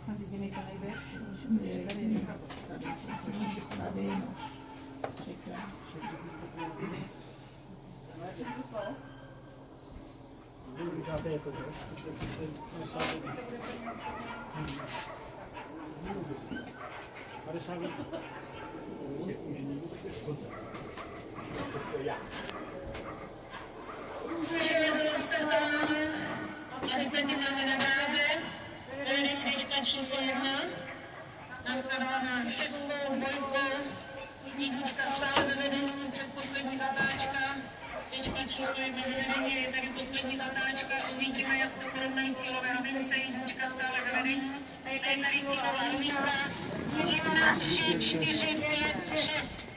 Snad jediný to nejde, je tady no. Třikrát. Tady teď máme na báze vedení tečka číslo 1, nastavená 6. dvojkou, jednička stále ve vedení, předposlední zatáčka, tečka číslo 1 ve vedení, je tady poslední zatáčka, uvidíme, jak se porovnají cílové rovince, jednička stále ve vedení, je tady cílová rovinka, 1, 3, 4, 5, 6.